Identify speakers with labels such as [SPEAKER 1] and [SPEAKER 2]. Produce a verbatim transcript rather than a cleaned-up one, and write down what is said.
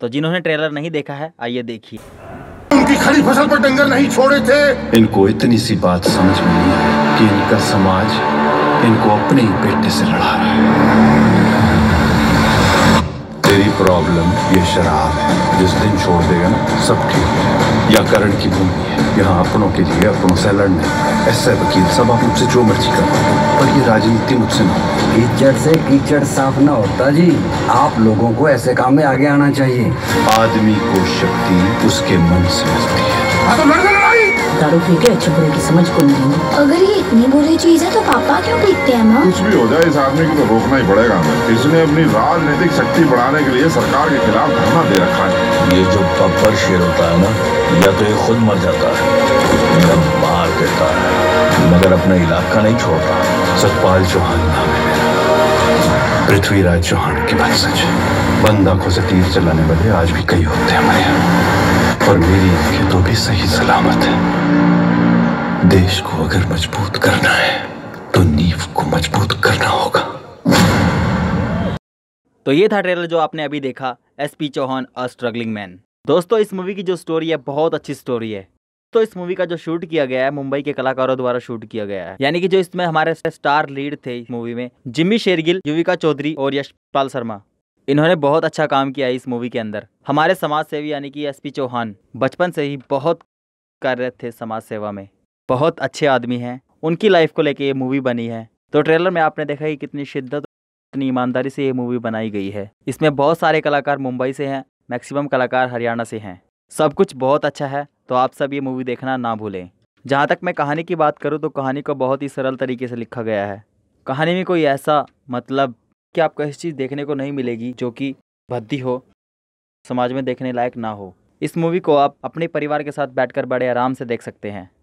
[SPEAKER 1] तो जिन्होंने ट्रेलर नहीं देखा है आइए देखिए।
[SPEAKER 2] उनकी खड़ी फसल पर डंगर नहीं छोड़े थे।
[SPEAKER 3] इनको इतनी सी बात समझ में नहीं आई कि इनका समाज इनको अपने ही बेटे से लड़ा रहा है। तेरी प्रॉब्लम ये शराब है, जिस दिन छोड़ देगा ना सब ठीक है। या करण की भूमि है, यहाँ अपनों के लिए अपनों से लड़ने। ऐसे वकील सब आप मुझसे जो मर्जी कर, पर ये राजनीति मुझसे ना।
[SPEAKER 4] कीचड़ से कीचड़ साफ ना होता जी, आप लोगों को ऐसे काम में आगे आना चाहिए।
[SPEAKER 3] आदमी को शक्ति उसके मन से मिलती है।
[SPEAKER 5] दारू पी के अच्छे बुरे की समझ को नहीं।
[SPEAKER 6] अगर ये इतनी बुरी चीज है तो पापा क्यों पीते हैं माँ?
[SPEAKER 2] कुछ भी हो जाए इस आदमी को तो रोकना ही पड़ेगा हमें। इसने अपनी राजनीतिक शक्ति बढ़ाने के लिए सरकार के खिलाफ धरना दे रखा है।
[SPEAKER 7] ये जो बब्बर शेर होता है ना, या तो ये खुद मर जाता है या मार देता है, मगर अपना इलाका नहीं छोड़ता।
[SPEAKER 3] सतपाल चौहान नाम है मेरा, पृथ्वीराज चौहान की बात सच है। बंद आंखों से तीर चलाने वाले आज भी कई होते हैं हमारे यहाँ, और मेरी आंखें तो भी सही सलामत है। देश को अगर मजबूत करना है तो नींव को मजबूत करना होगा।
[SPEAKER 1] तो ये था ट्रेलर जो आपने अभी देखा, SP Chauhan a struggling man. दोस्तों इस मूवी की जो स्टोरी है बहुत अच्छी स्टोरी है। तो इस मूवी का जो शूट किया गया है मुंबई के कलाकारों द्वारा शूट किया गया है, यानी कि जो इसमें हमारे स्टार लीड थे इस मूवी में, जिम्मी शेरगिल, युविका चौधरी और यशपाल शर्मा। इन्होंने बहुत अच्छा काम किया है इस मूवी के अंदर। हमारे समाज सेवी यानी कि एसपी चौहान बचपन से ही बहुत कार्यरत थे समाज सेवा में, बहुत अच्छे आदमी हैं। उनकी लाइफ को लेके ये मूवी बनी है। तो ट्रेलर में आपने देखा कि कितनी शिद्दत, कितनी ईमानदारी से ये मूवी बनाई गई है। इसमें बहुत सारे कलाकार मुंबई से हैं, मैक्सिमम कलाकार हरियाणा से हैं। सब कुछ बहुत अच्छा है, तो आप सब ये मूवी देखना ना भूलें। जहाँ तक मैं कहानी की बात करूँ तो कहानी को बहुत ही सरल तरीके से लिखा गया है। कहानी में कोई ऐसा मतलब कि आपको ऐसी चीज़ देखने को नहीं मिलेगी जो कि भद्दी हो, समाज में देखने लायक ना हो। इस मूवी को आप अपने परिवार के साथ बैठकर बड़े आराम से देख सकते हैं।